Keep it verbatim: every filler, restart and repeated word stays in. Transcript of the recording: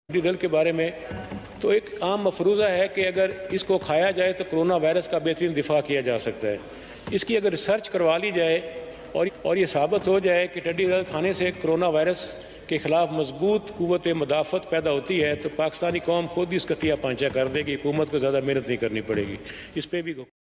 टिड्डी दल के बारे में तो एक आम मफरूज़ा है कि अगर इसको खाया जाए तो कोरोना वायरस का बेहतरीन दिफा किया जा सकता है। इसकी अगर रिसर्च करवा ली जाए और और ये साबित हो जाए कि टिड्डी दल खाने से कोरोना वायरस के ख़िलाफ़ मजबूत क़ुव्वत मुदाफ़त पैदा होती है तो पाकिस्तानी कौम खुद ही इसका तिया पांचा कर देगी, हुकूमत को ज़्यादा मेहनत नहीं करनी पड़ेगी। इस पर भी